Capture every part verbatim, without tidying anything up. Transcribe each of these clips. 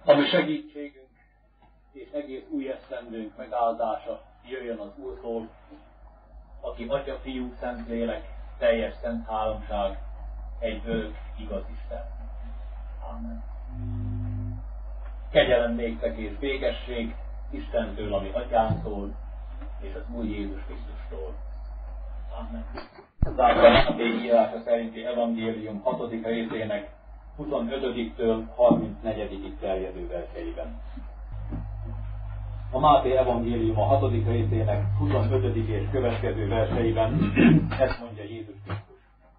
Ami segítségünk és egész új esztendőnk megáldása jöjjön az Úrtól, aki Atya, Fiú, Szentlélek, teljes szent háromság, egy örök, igaz Isten. Amen. Kegyelem néktek és békesség Istentől, ami Atyánktól, és az Úr Jézus Krisztustól. Amen. Zárva a Máté írása szerinti evangélium hatodik részének huszonötödiktől harmincnegyedikig terjedő verseiben. A Máté evangélium a hatodik részének huszonötödik és következő verseiben ezt mondja Jézus Krisztus.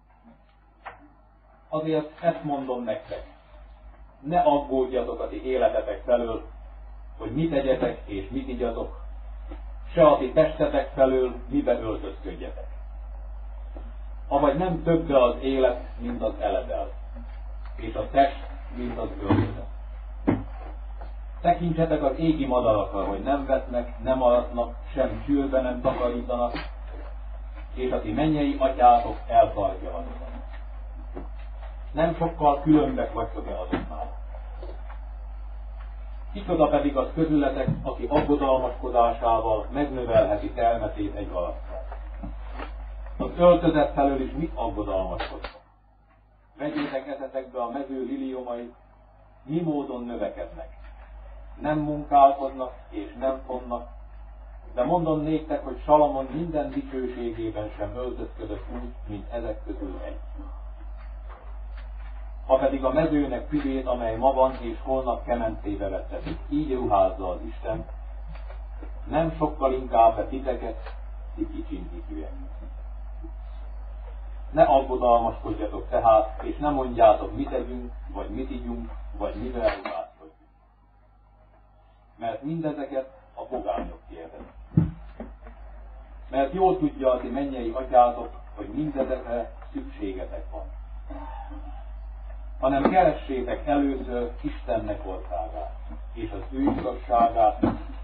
Azért ezt mondom nektek, ne aggódjatok a ti életetek felől, hogy mit tegyetek és mit igyatok, se a ti testetek felől, mibe öltözködjetek. Avagy nem többre az élet, mint az eledel, és a test, mint az öltözet. Tekintsetek az égi madarakra, hogy nem vetnek, nem aratnak, sem csőbe nem takarítanak, és a ti mennyei atyátok eltartja azokat. Nem sokkal különbek vagytok-e azoknál. Kicsoda pedig az közületek, aki aggodalmaskodásával megnövelheti termetét egy valakivel. Az öltözet felől is mit aggodalmaskodtok? Vegyétek eszetekbe a mező liliomait, mi módon növekednek. Nem munkálkodnak és nem fonnak, de mondom néktek, hogy Salamon minden dicsőségében sem öltözködött úgy, mint ezek közül egy. Ha pedig a mezőnek füvét, amely ma van és holnap kemencébe vettetik, így ruházza az Isten, nem sokkal inkább a titeket, ti kicsinyítőek. Ne aggodalmaskodjatok tehát, és ne mondjátok, mit tegyünk, vagy mit igyunk, vagy mivel ruházkodjunk. Mert mindezeket a pogányok kérdezik. Mert jól tudja a ti mennyei atyátok, hogy mindezekre szükségetek van. Hanem keressétek először Istennek országát, és az ő igazságát,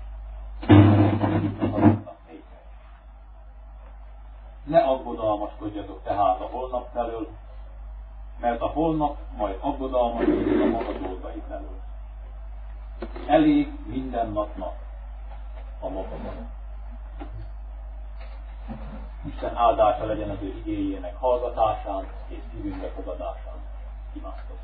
ne aggodalmaskodjatok tehát a holnap felől, mert a holnap majd aggodalmaskodik a maga dolgai felől. Elég minden napnak a maga van. Isten áldása legyen az ő igéjének hallgatásán és szívünkbe fogadásán. Imádkozzunk.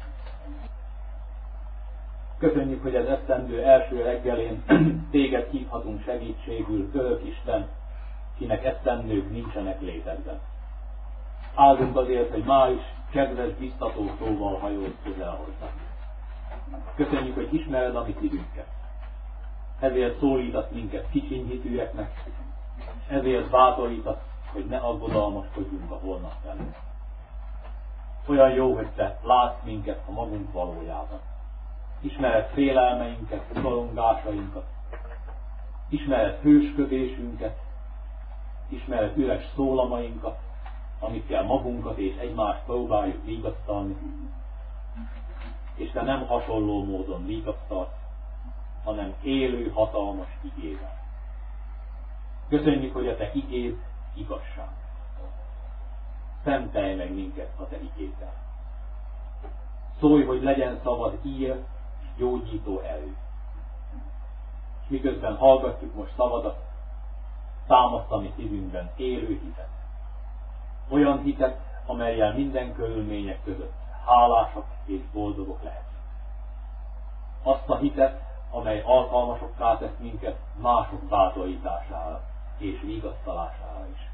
Köszönjük, hogy az esztendő első reggelén téged hívhatunk segítségül, örök Isten, kinek esztendők nincsenek létezben. Áldunk azért, hogy ma is kedves, biztató szóval hajolsz közel hozzánk. Köszönjük, hogy ismered a mi szívünket. Ezért szólítasz minket kicsinyhitűeknek, ezért bátorítasz, hogy ne aggodalmaskodjunk a holnap felől. Olyan jó, hogy te látsz minket a magunk valójában. Ismered félelmeinket, szorongásainkat, ismered hősködésünket, ismered üres szólamainkat, amikkel magunkat és egymást próbáljuk vigasztalni, és te nem hasonló módon vigasztalsz, hanem élő, hatalmas igével. Köszönjük, hogy a te igéd igazság. Szentelj meg minket a te igéddel. Szólj, hogy legyen szavad ír és gyógyító erő. És miközben hallgatjuk most szavadat, támaszt a mi szívünkben élő hitet. Olyan hitet, amellyel minden körülmények között hálásak és boldogok lehetünk. Azt a hitet, amely alkalmasokká tesz minket mások bátorítására és vigasztalására is.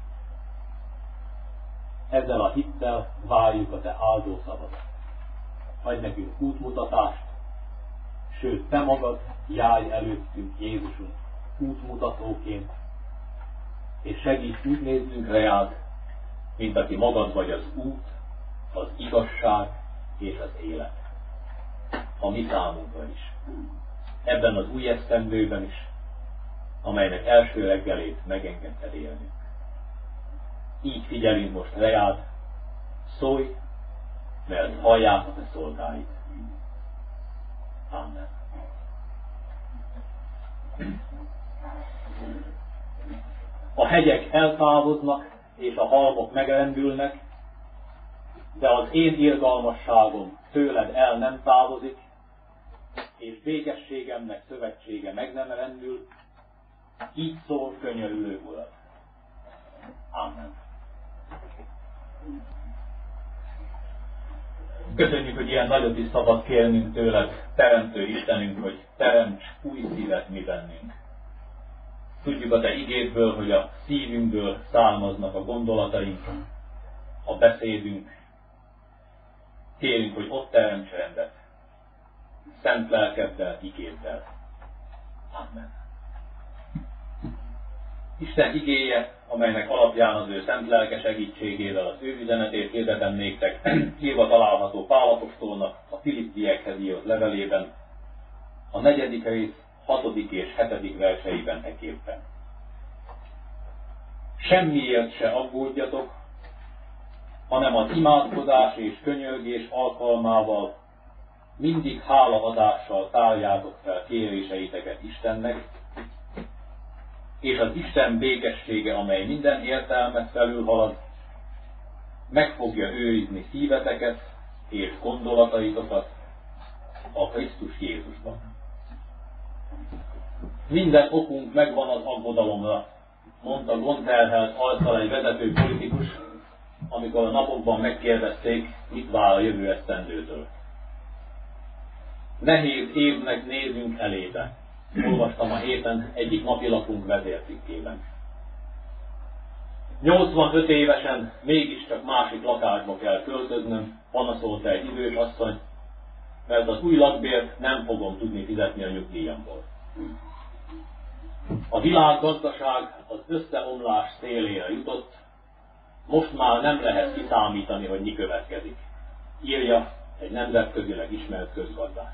Ezzel a hittel várjuk a te áldó szavadat. Adj nekünk útmutatást, sőt, te magad járj előttünk Jézusunk útmutatóként, és segíts úgy néznünk reád, mint aki magad vagy az út, az igazság és az élet. A mi számunkra is. Ebben az új esztendőben is, amelynek első reggelét megengedted élnünk. Így figyelünk most reád, szólj, mert hallják a te szolgáid. Amen. A hegyek eltávoznak, és a halmok megrendülnek, de az én irgalmasságom tőled el nem távozik, és békességemnek szövetsége meg nem rendül, így szól könyörülő Urat. Amen. Köszönjük, hogy ilyen nagyot is szabad kérnünk tőled, Teremtő Istenünk, hogy teremts új szívet mi bennünk. Tudjuk a te igédből, hogy a szívünkből származnak a gondolataink, a beszédünk. Kérünk, hogy ott teremts rendet, szent lelkeddel, igéddel. Amen. Isten igéje, amelynek alapján az ő szent lelke segítségével az ő üzenetét hirdetem néktek, írva található Pál apostolnak a Filippiekhez írott levelében, a negyedik rész, hatodik és hetedik verseiben eképpen. Semmiért se aggódjatok, hanem az imádkozás és könyörgés alkalmával mindig hálaadással tárjátok fel kéréseiteket Istennek, és az Isten békessége, amely minden értelmet felülhalad, meg fogja őrizni szíveteket és gondolataitokat a Krisztus Jézusban. Minden okunk megvan az aggodalomra, mondta gondterhelt arccal egy vezető politikus, amikor a napokban megkérdezték, mit vár a jövő esztendőtől. Nehéz évnek nézünk elébe. Olvastam a héten egyik napilapunk vezércikkében. nyolcvanöt évesen mégiscsak másik lakásba kell költöznöm, panaszolta egy idős asszony, mert az új lakbért nem fogom tudni fizetni a nyugdíjamból. A világgazdaság az összeomlás szélére jutott, most már nem lehet kiszámítani, hogy mi következik, írja egy nemzetközileg ismert közgazdász.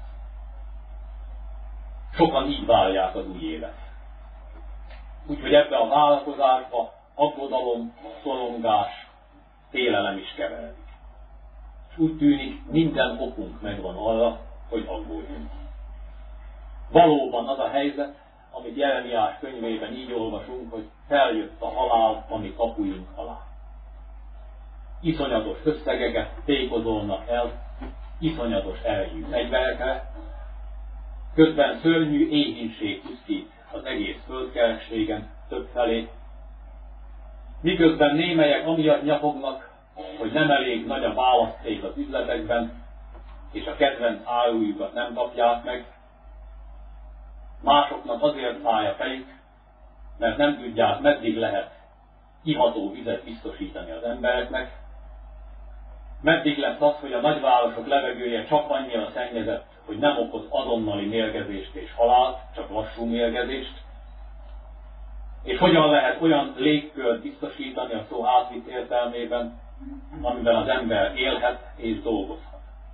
Sokan így várják az új évet. Úgyhogy ebbe a várakozásba aggodalom, szorongás, félelem is keveredik. És úgy tűnik, minden okunk megvan arra, hogy aggódjunk. Valóban az a helyzet, amit Jeremiás könyvében így olvasunk, hogy feljött a halál a mi kapuink alá. Iszonyatos összegeket tékozolnak el, iszonyatos erejű fegyverekre, közben szörnyű éhínség pusztít az egész földkerekségen többfelé, miközben némelyek amiatt nyafognak, hogy nem elég nagy a választék az üzletekben, és a kedvenc árujukat nem kapják meg, másoknak azért fáj a fejük, mert nem tudják, meddig lehet iható vizet biztosítani az embereknek, meddig lesz az, hogy a nagyvárosok levegője csak annyira szennyezett, hogy nem okoz azonnali mérgezést és halált, csak lassú mérgezést, és hogyan lehet olyan légkört biztosítani a szó átvitt értelmében, amiben az ember élhet és dolgozhat.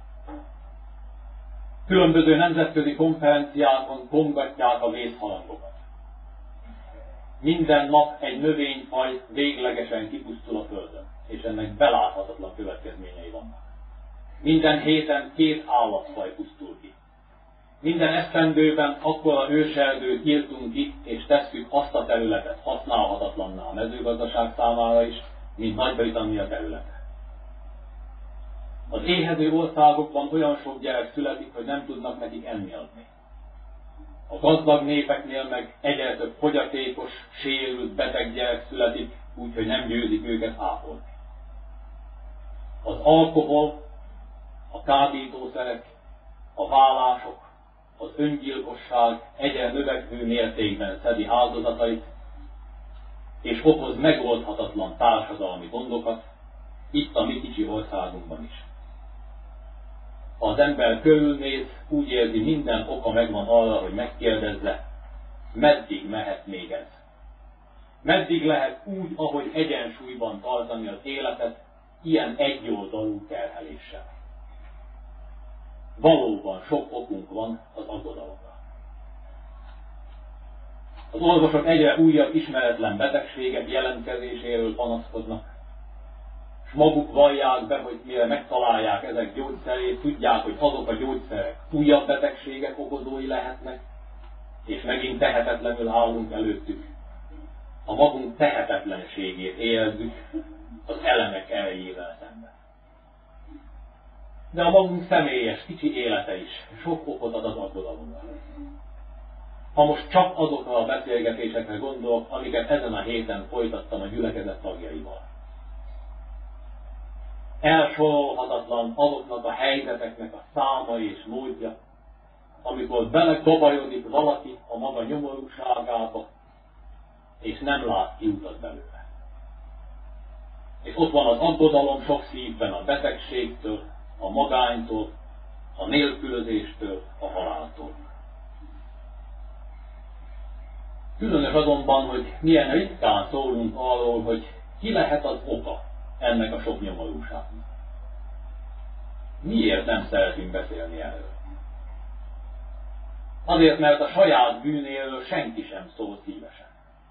Különböző nemzetközi konferenciákon kongatják a vészharangokat. Minden nap egy növényfaj véglegesen kipusztul a földön, és ennek beláthatatlan következményei vannak. Minden héten két állatfaj pusztul ki. Minden esztendőben akkora őserdőt írtunk ki, és tesszük azt a területet használhatatlanná a mezőgazdaság számára is, mint Nagy-Britannia területe. Az éhező országokban olyan sok gyerek születik, hogy nem tudnak nekik enni adni. A gazdag népeknél meg egyre több fogyatékos, sérült, beteg gyerek születik, úgyhogy nem győzik őket ápolni. Az alkohol, a kábítószerek, a vállások, az öngyilkosság egyre növekvő mértékben szedi áldozatait, és okoz megoldhatatlan társadalmi gondokat, itt a mi kicsi országunkban is. Ha az ember körülnéz, úgy érzi, minden oka megvan arra, hogy megkérdezze, meddig mehet még ez? Meddig lehet úgy, ahogy egyensúlyban tartani az életet, ilyen egyoldalú terheléssel? Valóban sok okunk van az aggodalomra. Az orvosok egyre újabb ismeretlen betegségek jelentkezéséről panaszkodnak, és maguk vallják be, hogy mire megtalálják ezek gyógyszerét, tudják, hogy azok a gyógyszerek újabb betegségek okozói lehetnek, és megint tehetetlenül állunk előttük. A magunk tehetetlenségét érezzük az elemek erejével szemben. De a magunk személyes, kicsi élete is sok okot ad az az aggodalomra. Ha most csak azokra a beszélgetésekre gondolok, amiket ezen a héten folytattam a gyülekezet tagjaival. Elsorolhatatlan azoknak a helyzeteknek a száma és módja, amikor belegabajodik valaki a maga nyomorúságába, és nem lát kiutat belőle. És ott van az aggodalom sok szívben a betegségtől, a magánytól, a nélkülözéstől, a haláltól. Különös azonban, hogy milyen ritkán szólunk arról, hogy ki lehet az oka ennek a sok nyomorúságnak. Miért nem szeretünk beszélni erről? Azért, mert a saját bűnéről senki sem szól szívesen.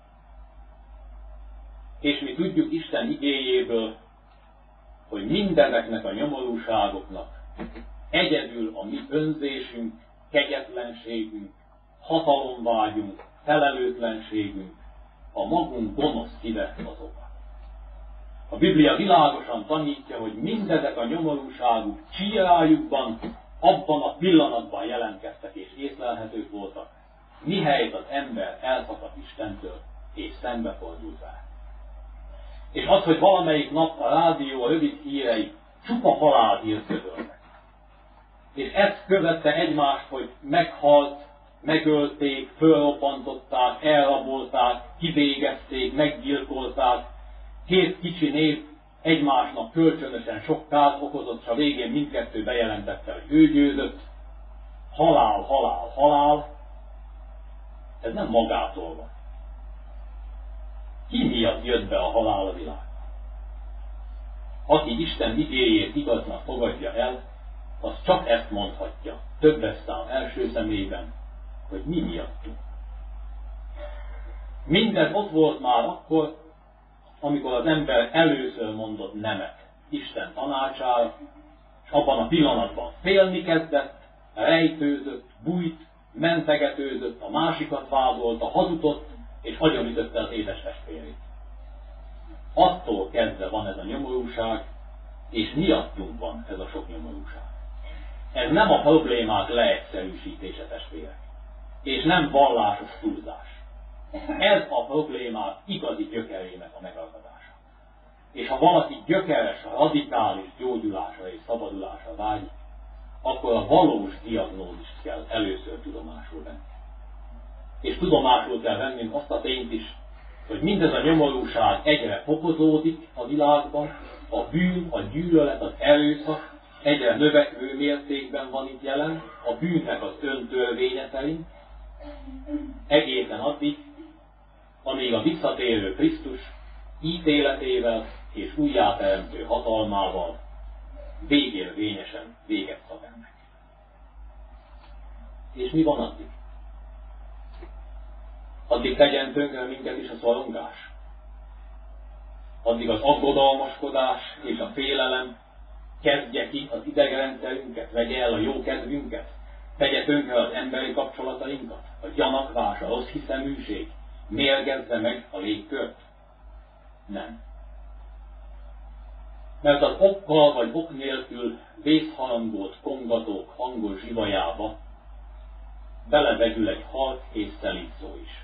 És mi tudjuk Isten igéjéből, hogy mindezeknek a nyomorúságoknak egyedül a mi önzésünk, kegyetlenségünk, hatalomvágyunk, felelőtlenségünk, a magunk gonosz szíve az oka. A Biblia világosan tanítja, hogy mindezek a nyomorúságuk csírájukban, abban a pillanatban jelentkeztek és észlelhetők voltak, mihelyt az ember elszakadt Istentől és szembefordult vele. És az, hogy valamelyik nap a rádió, a rövid hírei csupa halálhírt közöltek. És ezt követte egymást, hogy meghalt, megölték, fölrobbantották, elrabolták, kivégezték, meggyilkolták, két kicsi nép egymásnak kölcsönösen sok kárt okozott, és a végén mindkettő bejelentette, hogy ő győzött. Halál, halál, halál. Ez nem magától van. Ki miatt jött be a halál a világba? Aki Isten igéjét igaznak fogadja el, az csak ezt mondhatja, többes szám első személyben, hogy mi miattunk. Mindez ott volt már akkor, amikor az ember először mondott nemet Isten tanácsára, és abban a pillanatban félni kezdett, rejtőzött, bújt, mentegetőzött, a másikat vádolta, hazudott, és agyonütötte az édes testvérét. Attól kezdve van ez a nyomorúság, és miattunk van ez a sok nyomorúság. Ez nem a problémák leegyszerűsítése, testvérek, és nem vallásos túlzás. Ez a problémák igazi gyökerének a megragadása. És ha valaki gyökeres, radikális gyógyulásra és szabadulásra vágyik, akkor a valós diagnózist kell először tudomásul venni. És tudomásul kell vennünk azt a tényt is, hogy mindez a nyomorúság egyre fokozódik a világban, a bűn, a gyűlölet, az erőszak egyre növekvő mértékben van itt jelen, a bűnnek az öntörvénye szerint, egészen addig, amíg a visszatérő Krisztus ítéletével és újjáteremtő hatalmával végérvényesen véget szab ennek. És mi van addig? Addig tegyen tönkre minket is a szorongás. Addig az aggodalmaskodás és a félelem kezdje ki az idegrendszerünket, vegye el a jó kedvünket, tegye tönkre az emberi kapcsolatainkat, a gyanakvás, a rossz hiszeműség, mérgezze meg a légkört? Nem. Mert az okkal vagy ok nélkül vészharangolt kongatók hangos zsivajába belevegyül egy halk és szelíd szó is.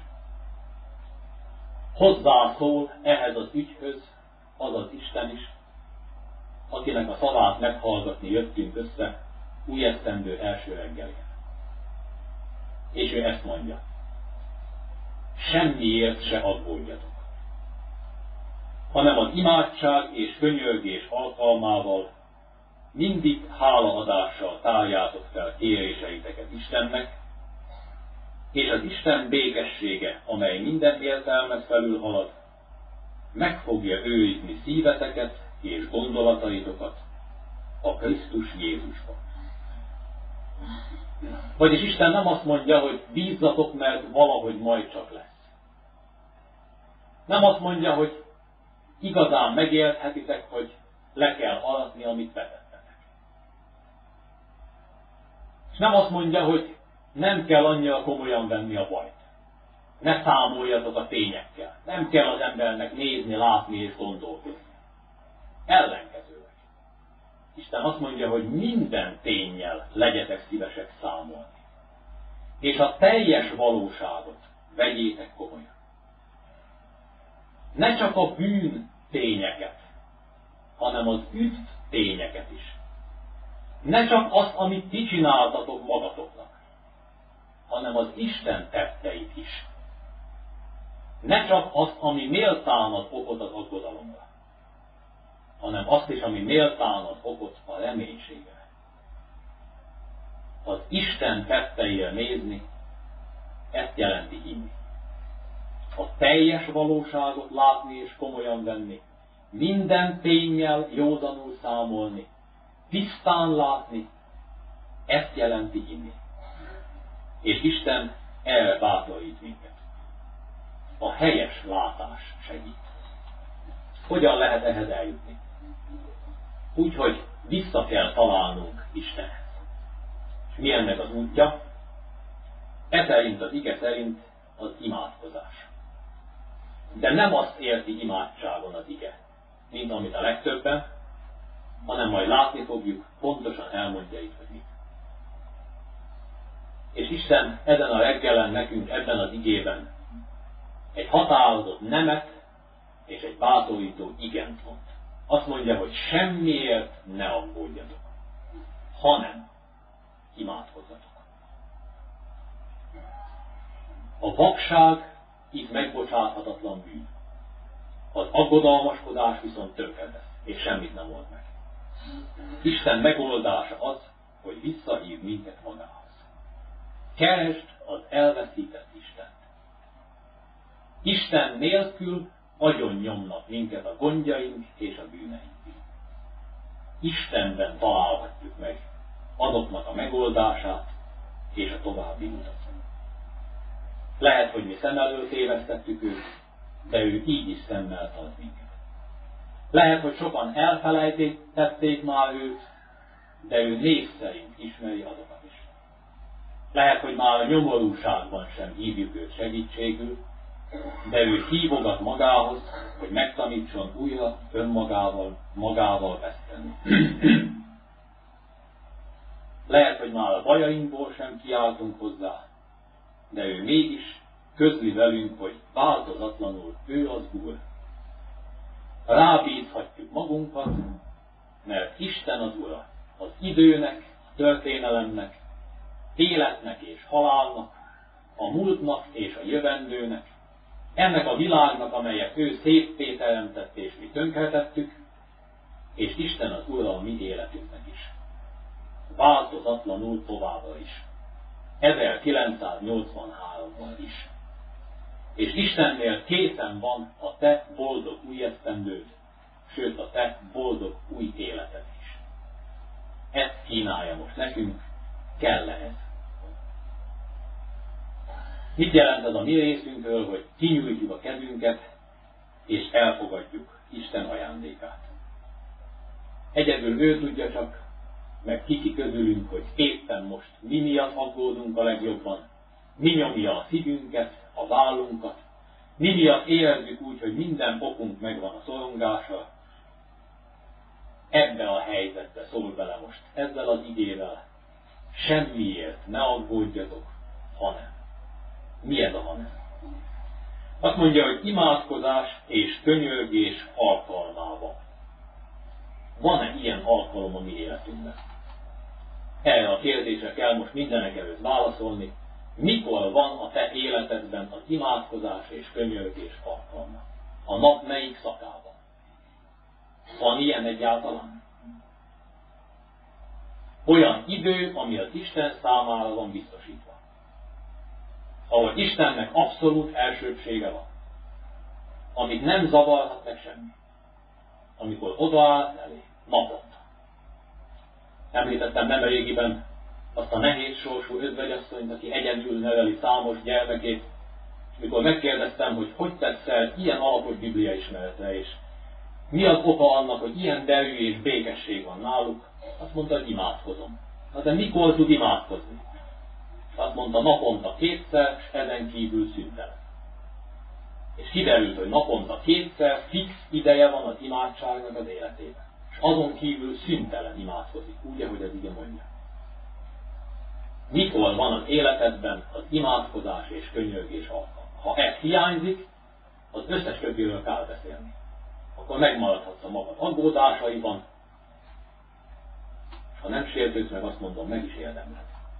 Hozzászól ehhez az ügyhöz az az Isten is, akinek a szavát meghallgatni jöttünk össze újesztendő első reggelén. És ő ezt mondja: semmiért se aggódjatok, hanem az imádság és könyörgés alkalmával mindig hálaadással tárjátok fel kéréseiteket Istennek, és az Isten békessége, amely minden értelmet felülhalad, meg fogja őrizni szíveteket és gondolataitokat a Krisztus Jézusban. Vagyis Isten nem azt mondja, hogy bízzatok, mert valahogy majd csak lesz. Nem azt mondja, hogy igazán megérthetitek, hogy le kell aratni, amit vetettetek. És nem azt mondja, hogy nem kell annyira komolyan venni a bajt. Ne számoljatok a tényekkel. Nem kell az embernek nézni, látni és gondolkodni. Ellenkezőleg. Isten azt mondja, hogy minden ténnyel legyetek szívesek számolni. és a teljes valóságot vegyétek komolyan. Ne csak a bűn tényeket, hanem az üdt tényeket is. Ne csak azt, amit ti csináltatok magatoknak, hanem az Isten tetteit is. Ne csak azt, ami méltán ad okot az aggodalomra, hanem azt is, ami méltán ad okot a reménységre. Az Isten tetteire nézni, ezt jelenti hinni. A teljes valóságot látni és komolyan venni, minden ténnyel józanul számolni, tisztán látni, ezt jelenti hinni. És Isten erre bátorít minket. A helyes látás segít. Hogyan lehet ehhez eljutni? Úgyhogy vissza kell találnunk Istenhez. És mi ennek az útja? E szerint, az ige szerint az imádkozás. De nem azt érti imádságon az ige, mint amit a legtöbben, hanem majd látni fogjuk, pontosan elmondja itt, hogy mit. És Isten ezen a reggelen nekünk ebben az igében egy határozott nemet és egy bátorító igent mond. Azt mondja, hogy semmiért ne aggódjatok, hanem imádkozzatok. A vakság itt megbocsáthatatlan bűn. Az aggodalmaskodás viszont tönkretesz, és semmit nem old meg. Isten megoldása az, hogy visszahív minket magához. Keresd az elveszített Istent. Isten nélkül agyon nyomnak minket a gondjaink és a bűneink. Istenben találhatjuk meg azoknak a megoldását és a további utat. Lehet, hogy mi szem elől tévesztettük őt, de ő így is szemmel tart minket. Lehet, hogy sokan elfelejtették már őt, de ő név szerint ismeri azokat is. Lehet, hogy már a nyomorúságban sem hívjuk őt segítségül, de ő hívogat magához, hogy megtanítson újra önmagával, magával beszélni. Lehet, hogy már a bajainkból sem kiáltunk hozzá, de ő mégis közli velünk, hogy változatlanul ő az Úr. Rábízhatjuk magunkat, mert Isten az Ura, az időnek, a történelemnek, életnek és halálnak, a múltnak és a jövendőnek, ennek a világnak, amelyet ő széppé teremtett és mi tönkretettük, és Isten az Ura a mi életünknek is. Változatlanul továbbra is. ezerkilencszáznyolcvanháromban is. És Istennél készen van a te boldog új esztendőd, sőt a te boldog új életed is. Ezt kínálja most nekünk, kell ez. Mit jelent ez a mi részünkről, hogy kinyújtjuk a kezünket, és elfogadjuk Isten ajándékát? Egyedül ő tudja csak, meg kiki közülünk, hogy éppen most mi miatt aggódunk a legjobban, mi nyomja a szívünket, a vállunkat, mi miatt érezzük úgy, hogy minden okunk megvan a szorongással. Ebbe a helyzetbe szól bele most, ezzel az igével. Semmiért ne aggódjatok, hanem. Mi ez a hanem? Azt mondja, hogy imádkozás és könyörgés alkalmával. Van-e ilyen alkalom a mi életünkben? Erre a kérdésre kell most mindenek előtt válaszolni. Mikor van a te életedben az imádkozás és könyörgés alkalma? A nap melyik szakában? Van ilyen egyáltalán? Olyan idő, ami az Isten számára van biztosítva. Ahol Istennek abszolút elsőbbsége van. Amit nem zavarhat meg semmi. Amikor odaállt elé, naponta. Említettem nemrégiben azt a nehéz sorsú özvegyasszonyt, aki egyedül neveli számos gyermekét, és mikor megkérdeztem, hogy hogy tesz el ilyen alapos bibliaismeretre, és mi az oka annak, hogy ilyen derű és békesség van náluk, azt mondta, hogy imádkozom. Na de mikor tud imádkozni? Azt mondta, naponta kétszer, és ezen kívül szüntelen. És kiderült, hogy naponta kétszer fix ideje van az imádságnak az életében. És azon kívül szüntelen imádkozik, úgy, ahogy az ige mondja. Mikor van az életedben az imádkozás és könyörgés alkalma? Ha ez hiányzik, az összes többiről kell beszélni. Akkor megmaradhatsz a magad aggódásaiban, és ha nem sértődsz meg, azt mondom, meg is érdemled.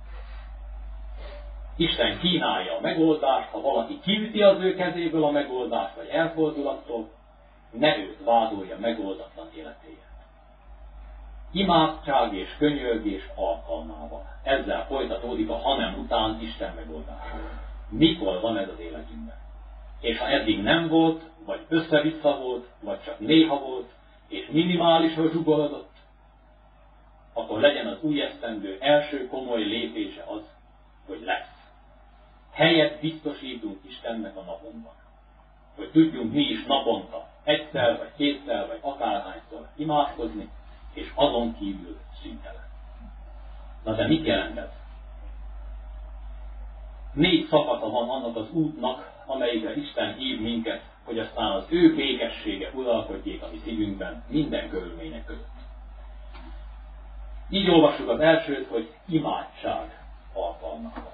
Isten kínálja a megoldást, ha valaki kiüti az ő kezéből a megoldást, vagy elfordul attól, ne őt vádolja megoldatlan életéért. Imádság és könyörgés alkalmával. Ezzel folytatódik a hanem után Isten megoldása. Mikor van ez az életünkben? És ha eddig nem volt, vagy össze-vissza volt, vagy csak néha volt, és minimálisra zsugorodott, akkor legyen az új esztendő első komoly lépése az, hogy lesz. Helyet biztosítunk Istennek a napunkban. Hogy tudjunk mi is naponta egyszer, vagy kétszer, vagy akárhányszor imádkozni, és azon kívül szüntelen. Na de mit jelent ez? Négy szakasza van annak az útnak, amelyikre Isten hív minket, hogy aztán az ő békessége uralkodjék a mi szívünkben minden körülmények között. Így olvassuk az elsőt, hogy imádság alkalmával.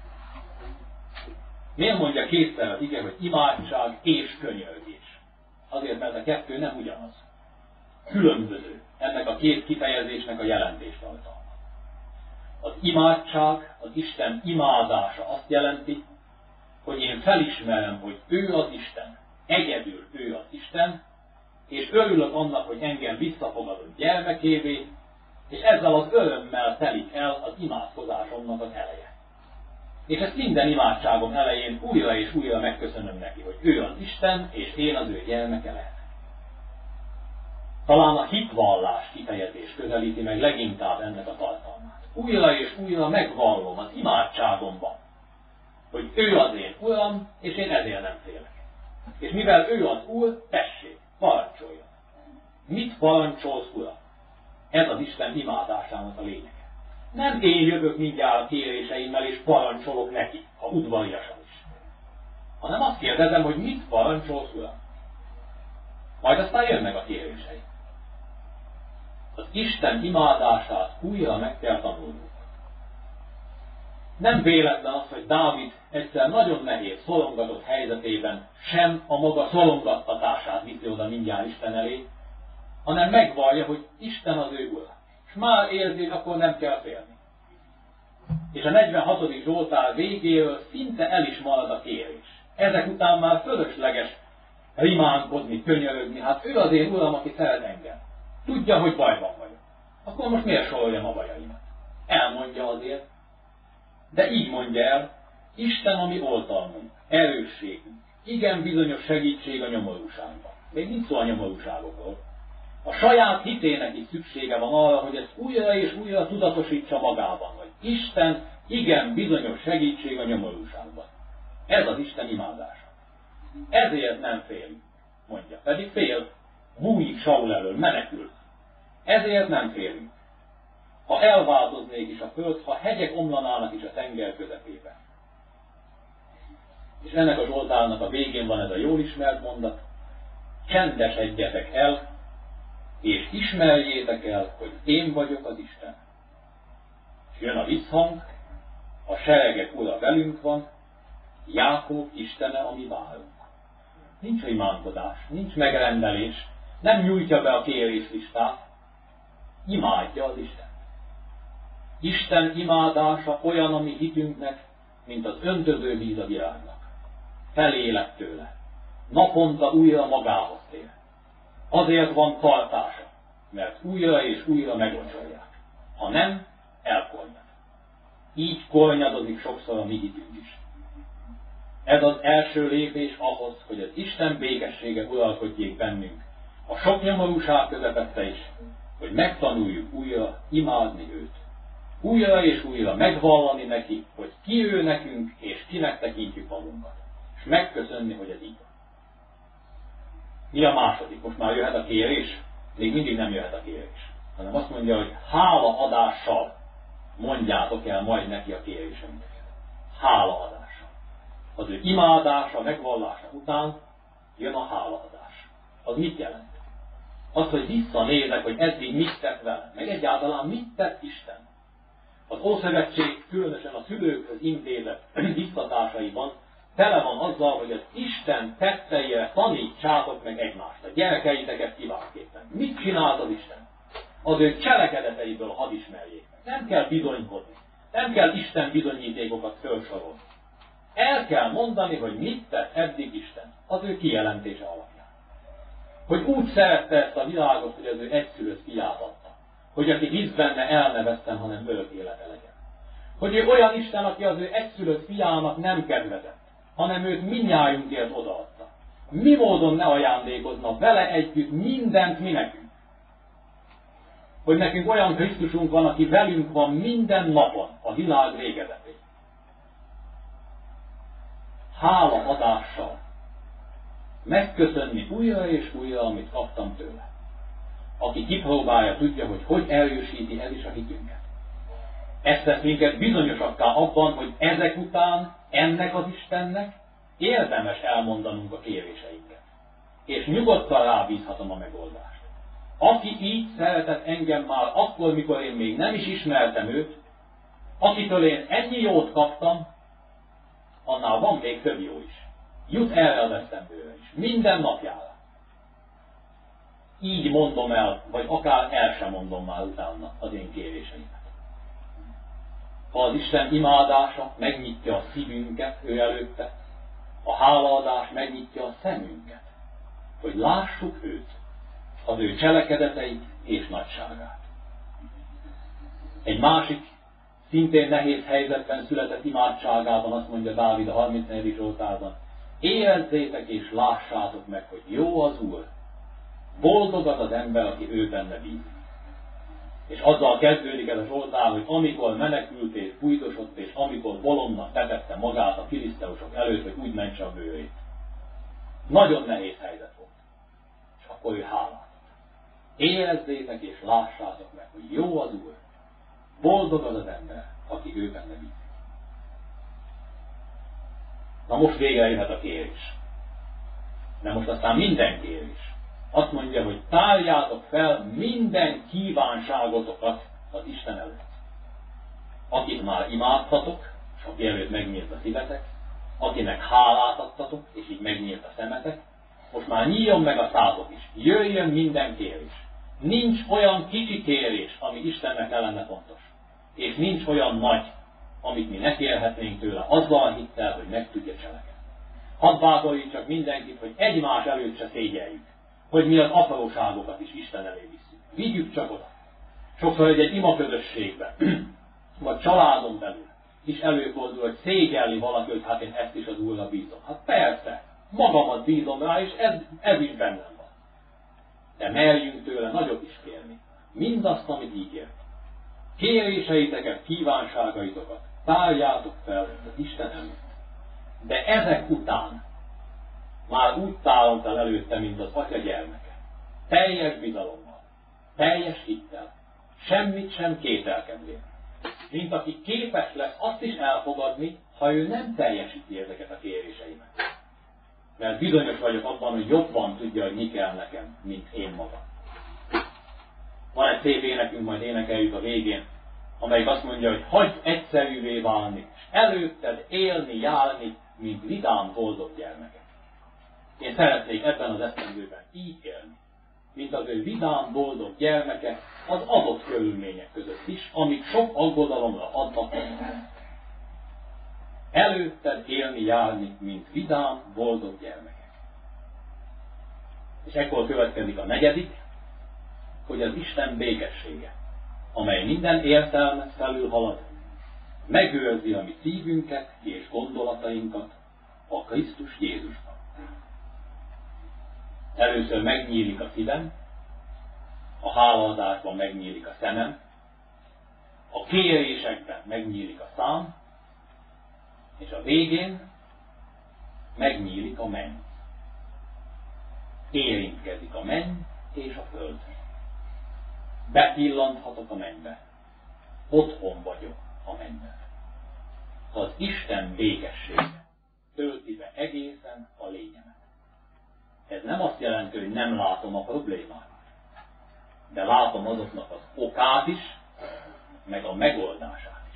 Miért mondja kétszer az ige, hogy imádság és könyörgés? Azért, mert a kettő nem ugyanaz. Különböző ennek a két kifejezésnek a jelentéstartalma. Az imádság, az Isten imádása azt jelenti, hogy én felismerem, hogy ő az Isten, egyedül ő az Isten, és örülök annak, hogy engem visszafogadott gyermekévé, és ezzel az örömmel telik el az imádkozásomnak az eleje. És ezt minden imádságom elején újra és újra megköszönöm neki, hogy ő az Isten, és én az ő gyermeke lehetek. Talán a hitvallás kifejezés közelíti meg leginkább ennek a tartalmát. Újra és újra megvallom az imádságomban, hogy ő az én Uram, és én ezért nem félek. És mivel ő az Úr, tessék, parancsoljon. Mit parancsolsz, Uram? Ez az Isten imádásának a lényege. Nem én jövök mindjárt a kéréseimmel, és parancsolok neki, ha udvariasan is. Hanem azt kérdezem, hogy mit parancsolsz, Uram? Majd aztán jönnek a kérései. Az Isten imádását újra meg kell tanulnunk. Nem véletlen az, hogy Dávid egyszer nagyon nehéz, szorongatott helyzetében sem a maga szorongattatását viszi oda mindjárt Isten elé, hanem megvallja, hogy Isten az ő Ura. És már érzi, hogy akkor nem kell félni. És a negyvenhatodik Zsoltár végéről szinte el is marad a kérés. Ezek után már fölösleges rimánkodni, könyörögni. Hát ő az én Uram, aki szeret engem. Tudja, hogy bajban vagyok. Akkor most miért soroljam a bajaimat? Elmondja azért. De így mondja el, Isten a mi oltalmunk, erősségünk, igen bizonyos segítség a nyomorúságban. Még nincs szó a nyomorúságokról. A saját hitének is szüksége van arra, hogy ezt újra és újra tudatosítsa magában, hogy Isten igen bizonyos segítség a nyomorúságban. Ez az Isten imádása. Ezért nem fél, mondja. Pedig fél, bújik Saul elől, menekül. Ezért nem félünk. Ha elváltoznék is a föld, ha hegyek omlanának is a tenger közepébe. És ennek a Zsoltárnak a végén van ez a jól ismert mondat, csendesedjetek el, és ismerjétek el, hogy én vagyok az Isten. És jön a visszhang, a seregek Ura velünk van, Jákob Istene, ami várunk. Nincs imádkozás, nincs megrendelés, nem nyújtja be a kéréslistát, imádja az Isten. Isten imádása olyan a mi hitünknek, mint az öntöző víz a virágnak. Felélek tőle. Naponta újra magához tér. Azért van tartása, mert újra és újra meglocsolják. Ha nem, elkornyad. Így kornyadozik sokszor a mi hitünk is. Ez az első lépés ahhoz, hogy az Isten békessége uralkodjék bennünk, a sok nyomorúság közepette is, hogy megtanuljuk újra imádni őt. Újra és újra megvallani neki, hogy ki ő nekünk, és kinek tekintjük magunkat. És megköszönni, hogy ez így van. Mi a második? Most már jöhet a kérés? Még mindig nem jöhet a kérés. Hanem azt mondja, hogy hálaadással mondjátok el majd neki a kéréseinket. Hálaadással. Az ő imádása, megvallása után jön a hálaadás. Az mit jelent? Az, hogy visszanézek, hogy eddig mit tett vele, meg egyáltalán mit tett Isten. Az Ószövetség különösen a szülőkhöz intézett biztatásaiban tele van azzal, hogy az Isten tetteire tanítsátok meg egymást, a gyerekeiteket kiváltképpen. Mit csinált az Isten? Az ő cselekedeteiből hadd ismerjék meg. Nem kell bizonykodni. Nem kell Isten bizonyítékokat felsorolni. El kell mondani, hogy mit tett eddig Isten, az ő kijelentése alapján. Hogy úgy szerette ezt a világot, hogy az ő egyszülött fiát adta. Hogy aki hisz benne, el ne veszten, hanem örök élete legyen. Hogy ő olyan Isten, aki az ő egyszülött fiának nem kedvezett, hanem őt mindnyájunkért odaadta. Mi módon ne ajándékozna vele együtt mindent mi nekünk? Hogy nekünk olyan Krisztusunk van, aki velünk van minden napon, a világ végezetéig. Hálaadással megköszönni újra és újra, amit kaptam tőle. Aki kipróbálja, tudja, hogy hogy erősíti ez is a hitünket. Ez tesz minket bizonyosakká abban, hogy ezek után ennek az Istennek érdemes elmondanunk a kéréseinket. És nyugodtan rábízhatom a megoldást. Aki így szeretett engem már akkor, mikor én még nem is ismertem őt, akitől én ennyi jót kaptam, annál van még több jó is. Jut erre az eszembe is. Minden napjára. Így mondom el, vagy akár el sem mondom már utána az én kéréseimet. Ha az Isten imádása megnyitja a szívünket ő előtte, a hálaadás megnyitja a szemünket, hogy lássuk őt, az ő cselekedeteit és nagyságát. Egy másik, szintén nehéz helyzetben született imádságában azt mondja Dávid a harmincnegyedik Zsoltárban, érezzétek és lássátok meg, hogy jó az Úr, boldog az az ember, aki ő benne bízik. És azzal kezdődik ez a Zsoltár, hogy amikor menekült és bújdosott, és amikor bolondnak tetette magát a filiszteusok előtt, hogy úgy mentse a bőrét. Nagyon nehéz helyzet volt. És akkor ő hálát. Érezzétek és lássátok meg, hogy jó az Úr, boldog az az ember, aki ő benne bízik. Na most végre jöhet a kérés. De most aztán minden kérés. Azt mondja, hogy tárjátok fel minden kívánságotokat az Isten előtt. Akit már imádtatok, és aki előtt megnyílt a szívetek, akinek hálát adtatok, és így megnyílt a szemetek, most már nyíljon meg a szátok is. Jöjjön minden kérés. Nincs olyan kicsi kérés, ami Istennek ne lenne fontos. És nincs olyan nagy, amit mi ne kérhetnénk tőle, azzal a hittel, hogy meg tudja cselekedni. Hadd bátorítsak mindenkit, hogy egymás előtt se szégyeljük, hogy mi az apróságokat is Isten elé visszük. Vigyük csak oda. Sokszor egy, egy imaközösségben, vagy családon belül is előfordul, hogy szégyelli valaki, hogy hát én ezt is az Úrra bízom. Hát persze, magamat bízom rá, és ez, ez is bennem van. De merjünk tőle nagyot is kérni. Mindazt, amit ígért. Kéréseiteket, kívánságaitokat tárjátok fel az Isten előtt. De ezek után már úgy tálom fel előtte, mint az atya gyermeke. Teljes bizalommal, teljes hittel, semmit sem kételkedvén. Mint aki képes lesz azt is elfogadni, ha ő nem teljesíti ezeket a kéréseimet. Mert bizonyos vagyok abban, hogy jobban tudja, hogy mi kell nekem, mint én magam. Van egy szép énekünk, majd énekeljük a végén, amelyik azt mondja, hogy hagyj egyszerűvé válni, és előtted élni, járni, mint vidám, boldog gyermekek. Én szeretnék ebben az esztendőben így élni, mint az ő vidám, boldog gyermeke az adott körülmények között is, amik sok aggodalomra adnak. Előtted élni, járni, mint vidám, boldog gyermekek. És ekkor következik a negyedik, hogy az Isten békessége, amely minden értelmet felülhalad, megőrzi a mi szívünket és gondolatainkat a Krisztus Jézusban. Először megnyílik a szívem, a hálaadásban megnyílik a szemem, a kérésekben megnyílik a szám, és a végén megnyílik a menny. Érintkezik a menny és a föld. Bepillanthatok a mennybe. Otthon vagyok a mennyben. Az Isten békessége tölti be egészen a lényemet. Ez nem azt jelenti, hogy nem látom a problémát, de látom azoknak az okát is, meg a megoldását.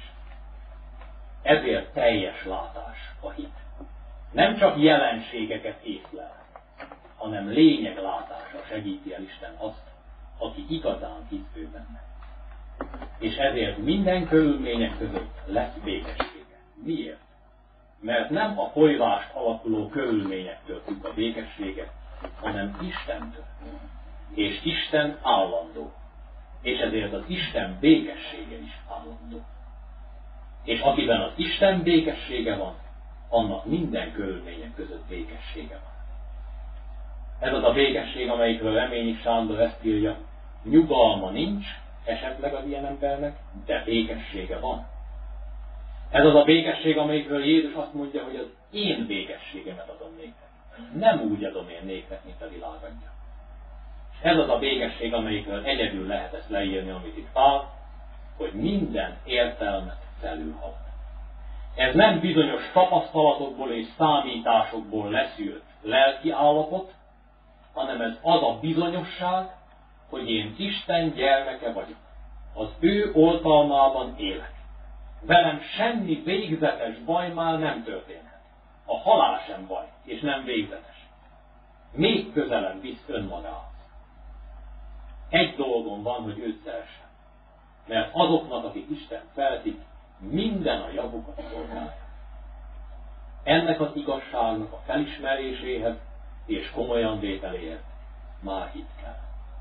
Ezért teljes látás a hit. Nem csak jelenségeket észlel, hanem lényeglátása segíti el Isten azt, aki igazán hisz ő benne. És ezért minden körülmények között lesz békessége. Miért? Mert nem a folyvást alakuló körülményektől függ a békessége, hanem Istentől. És Isten állandó. És ezért az Isten békessége is állandó. És akiben az Isten békessége van, annak minden körülmények között békessége van. Ez az a békesség, amelyikről Reményi Sándor ezt írja, nyugalma nincs, esetleg az ilyen embernek, de békessége van. Ez az a békesség, amelyikről Jézus azt mondja, hogy az én békességemet adom néktek. Nem úgy adom én néktek, mint a világ adja. Ez az a békesség, amelyikről egyedül lehet ezt leírni, amit itt Pál, hogy minden értelmet felülhalad. Ez nem bizonyos tapasztalatokból és számításokból leszűrt lelki állapot, hanem ez az a bizonyosság, hogy én Isten gyermeke vagyok. Az ő oltalmában élek. Velem semmi végzetes baj már nem történhet. A halál sem baj, és nem végzetes. Még közelebb visz önmagához. Egy dolgom van, hogy őt szeressem. Mert azoknak, akik Isten szeretik, minden a javukat szolgálja. Ennek az igazságnak a felismeréséhez és komolyan vételéhez már hit kell.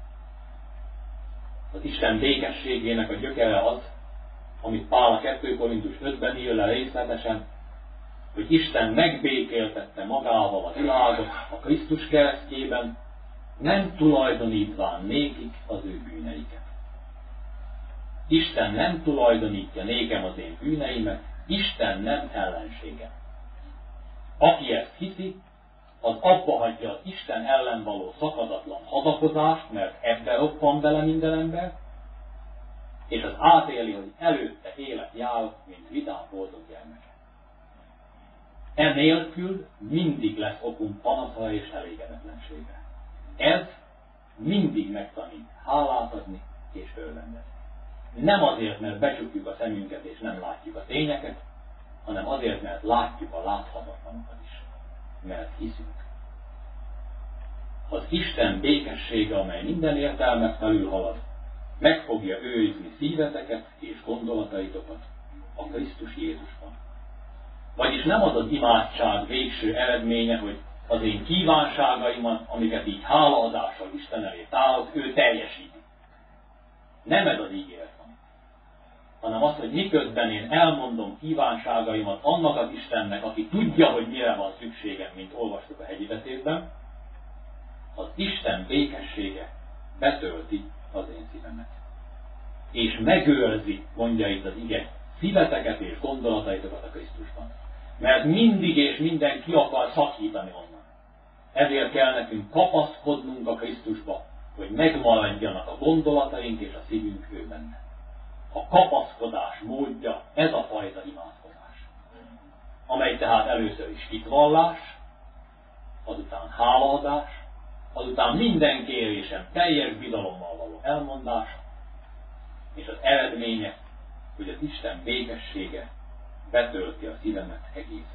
Az Isten békességének a gyökere az, amit Pál a kettő Korintus ötben ír le részletesen, hogy Isten megbékéltette magával a világot a Krisztus keresztjében, nem tulajdonítván nékik az ő bűneiket. Isten nem tulajdonítja nékem az én bűneimet, Isten nem ellenségem. Aki ezt hiszi, az abba hagyja az Isten ellen való szakadatlan hadakozást, mert ebbe roppan bele minden ember, és az átéli, hogy előtte élet jár, mint vidám boldog gyermeke. Enélkül mindig lesz okunk panaszra és elégedetlenségre. Ez mindig megtanít hálát adni és örvendezni. Nem azért, mert becsukjuk a szemünket és nem látjuk a tényeket, hanem azért, mert látjuk a láthatatlanokat is. Mert hiszünk. Az Isten békessége, amely minden értelmet felülhalad, meg fogja őrizni szíveteket és gondolataitokat a Krisztus Jézusban. Vagyis nem az az imádság végső eredménye, hogy az én kívánságaimat, amiket így hálaadással Isten elé tárok, ő teljesíti. Nem ez az ígéret van. Hanem az, hogy miközben én elmondom kívánságaimat annak az Istennek, aki tudja, hogy mire van szükségem, mint olvastuk a hegyi beszédben, az Isten békessége betölti az én szívemet. És megőrzi, mondja itt az ige, szíveteket és gondolataitokat a Krisztusban. Mert mindig és minden ki akar szakítani onnan. Ezért kell nekünk kapaszkodnunk a Krisztusba, hogy megmaradjanak a gondolataink és a szívünk ő benne. A kapaszkodás módja ez a fajta imádkozás, amely tehát először is hitvallás, azután hálaadás, azután minden kérésem teljes bizalommal való elmondása, és az eredménye, hogy az Isten békessége betölti a szívemet egészen.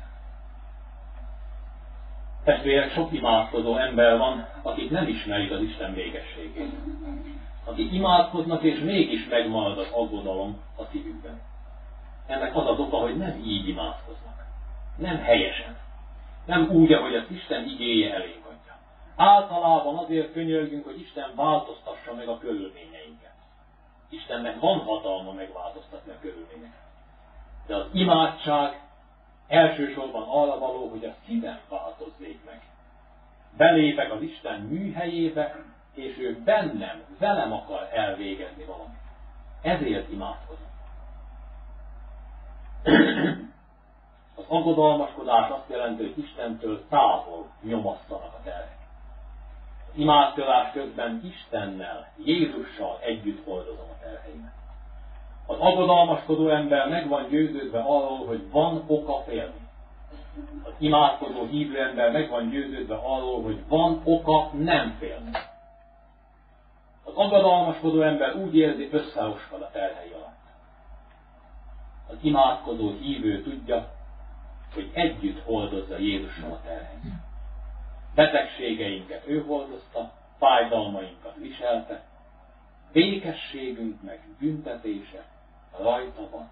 Testvérek, sok imádkozó ember van, akik nem ismerik az Isten békességét. Akik imádkoznak, és mégis megmarad az aggodalom a szívükben. Ennek az az oka, hogy nem így imádkoznak. Nem helyesen. Nem úgy, ahogy az Isten igéje elénk adja. Általában azért könyörgünk, hogy Isten változtassa meg a körülményeinket. Istennek van hatalma megváltoztatni a körülményeket. De az imádság elsősorban arra való, hogy a szívem változzék meg. Belépek az Isten műhelyébe, és ő bennem, velem akar elvégezni valamit. Ezért imádkozom. Az aggodalmaskodás azt jelenti, hogy Istentől távol nyomasztanak a terhek. Az imádkozás közben Istennel, Jézussal együtt hordozom a terheimet. Az aggodalmaskodó ember meg van győződve arról, hogy van oka félni. Az imádkozó hívő ember meg van győződve arról, hogy van oka nem félni. Az aggodalmaskodó ember úgy érzi, összeroskad a terhei alatt. az imádkozó hívő tudja, hogy együtt hordozza Jézussal a terheit. Betegségeinket ő hordozta, fájdalmainkat viselte, békességünk meg büntetése rajta van.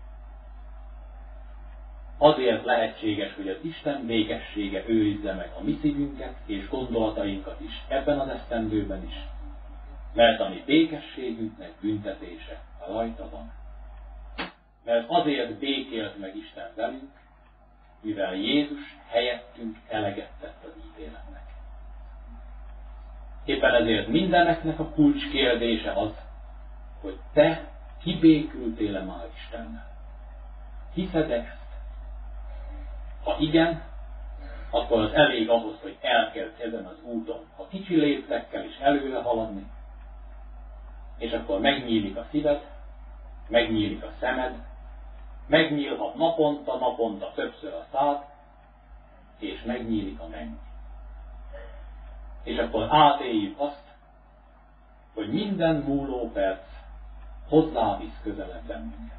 Azért lehetséges, hogy az Isten békessége őrizze meg a mi szívünket és gondolatainkat is ebben az esztendőben is, mert a mi békességünknek büntetése rajta van. Mert azért békélt meg Isten velünk, mivel Jézus helyettünk eleget tett az ítéletnek. Éppen ezért mindeneknek a kulcskérdése az, hogy te kibékültél-e már Istennel? Hiszed ezt? Ha igen, akkor az elég ahhoz, hogy elkezd ezen az úton, ha kicsi léptekkel is előre haladni, és akkor megnyílik a szíved, megnyílik a szemed, megnyílhat naponta, naponta többször a szád, és megnyílik a menny. És akkor átéljük azt, hogy minden múló perc hozzávisz közelebb bennünket.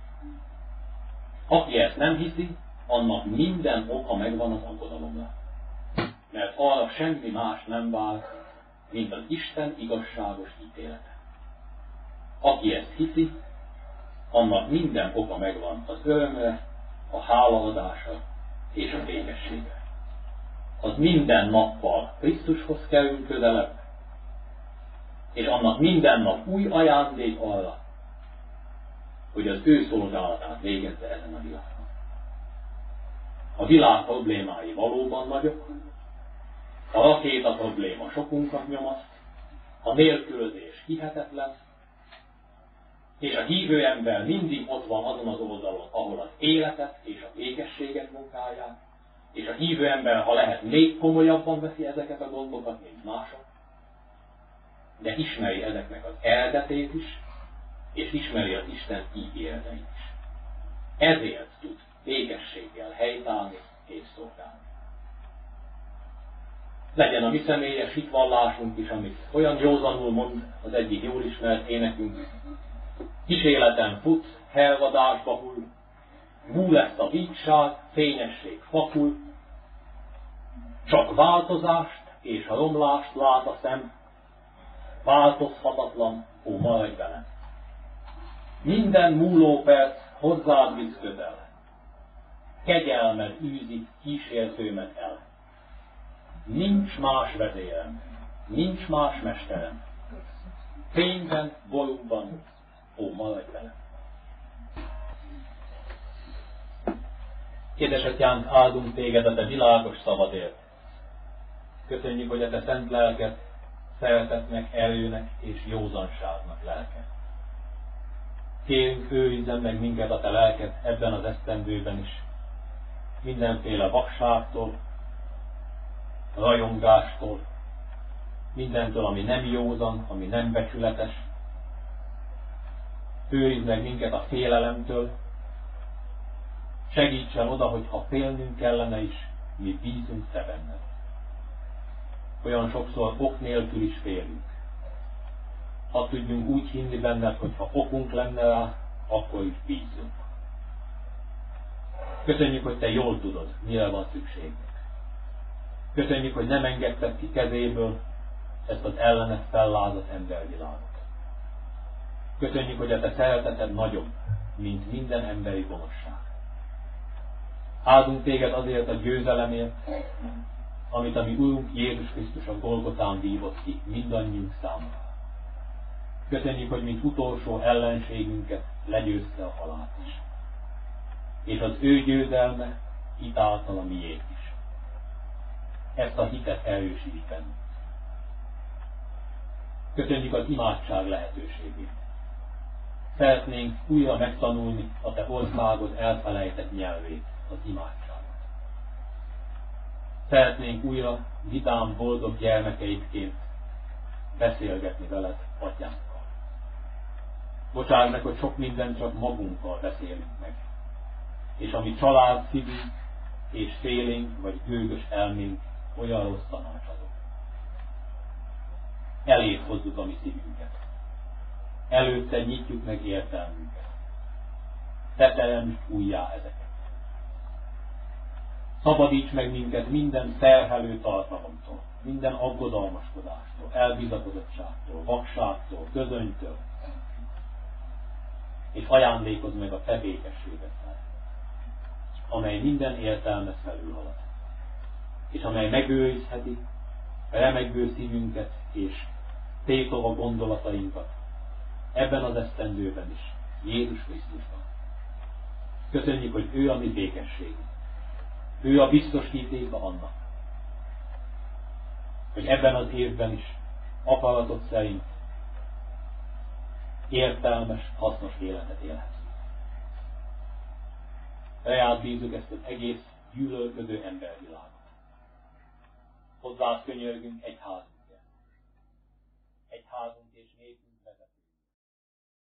Aki ezt nem hiszi, annak minden oka megvan az aggodalomra. Mert arra semmi más nem vár, mint az Isten igazságos ítélete. Aki ezt hiszi, annak minden oka megvan az örömre, a hálaadásra és a békességre. Az minden nappal Krisztushoz kerül közelebb, és annak minden nap új ajándék arra, hogy az ő szolgálatát végezze ezen a világon. A világ problémái valóban nagyok, a rakéta probléma sokunkat nyomaszt, a nélkülözés hihetetlen, és a hívő ember mindig ott van azon az oldalon, ahol az életet és a békességet munkálják, és a hívő ember, ha lehet, még komolyabban veszi ezeket a gondokat, mint mások, de ismeri ezeknek az eredetét is, és ismeri az Isten ígéreteit is. Ezért tud békességgel helytállni és szolgálni. Legyen a mi személyes hitvallásunk is, amit olyan józanul mond az egyik jól ismert énekünk. Kis életem fut, helvadásba hull, hú lesz a vígság, fényesség fakul, csak változást és a romlást lát a szem, változhatatlan, ó, maradj velem. Minden múló perc hozzád visz közel, kegyelmed űzi kísértőmet el. Nincs más vezérem, nincs más mesterem, fényben, borúban, ó, maradj velem. Édesatyánk, áldunk téged a te világos szavadért. Köszönjük, hogy a te szent lelked szeretetnek, erőnek és józanságnak lelke. Kérünk, őrizzen meg minket a te lelked ebben az esztendőben is. Mindenféle vakságtól, rajongástól, mindentől, ami nem józan, ami nem becsületes. Őrizd meg minket a félelemtől. Segítsen oda, hogy ha félnünk kellene is, mi bízunk te benned. Olyan sokszor ok nélkül is félünk. Ha tudjunk úgy hinni benned, hogy ha okunk lenne rá, akkor is bízunk. Köszönjük, hogy te jól tudod, mire van szükségünk. Köszönjük, hogy nem engedted ki kezéből ezt az ellenet fellázadt embervilágot. Köszönjük, hogy a te szereteted nagyobb, mint minden emberi gonoszság. Áldunk téged azért a győzelemért, amit a mi Urunk Jézus Krisztus a Golgotán vívott ki mindannyiunk számára. Köszönjük, hogy mint utolsó ellenségünket legyőzte a halált is. És az ő győzelme hitáltal a miét is. Ezt a hitet erősíts bennünk. Köszönjük az imádság lehetőségét. Szeretnénk újra megtanulni a te országod elfelejtett nyelvét, az imádságot. Szeretnénk újra vidám, boldog gyermekeidként beszélgetni veled, atyánkkal. Bocsáss meg, hogy sok mindent csak magunkkal beszélünk meg. És ami család szívünk és félénk vagy gőgös elménk, olyan rossz tanácsadó. Eléd hozzuk a mi szívünket. Előtte nyitjuk meg értelmünket. te teremtsd újjá ezeket. Szabadíts meg minket minden terhelő tartalomtól, minden aggodalmaskodástól, elbizakodottságtól, vakságtól, közönytől, és ajándékozd meg a te békességet, amely minden értelmet felülhalad, és amely megőrizheti remegő szívünket és tétova gondolatainkat ebben az esztendőben is, Jézus Krisztusban. Köszönjük, hogy ő a mi békességünk. Ő a biztosítéka annak, hogy ebben az évben is akaratot szerint értelmes, hasznos életet élhetünk. Reád bízzuk ezt az egész gyűlölködő embervilágot. Hozzád könyörgünk egyházunkért. Egyházunk